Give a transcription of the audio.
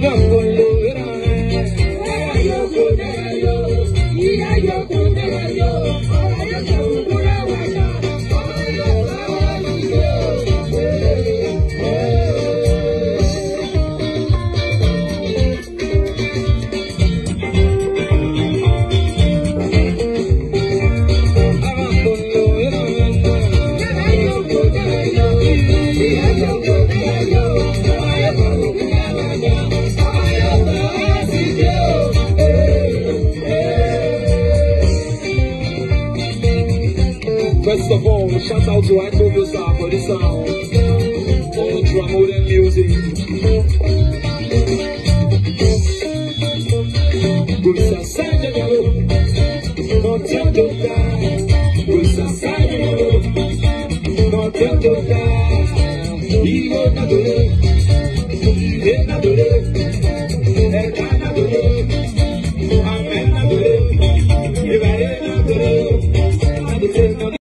First of all, shout out to Jaytunes Osayomore for this sound. Ultra modern music.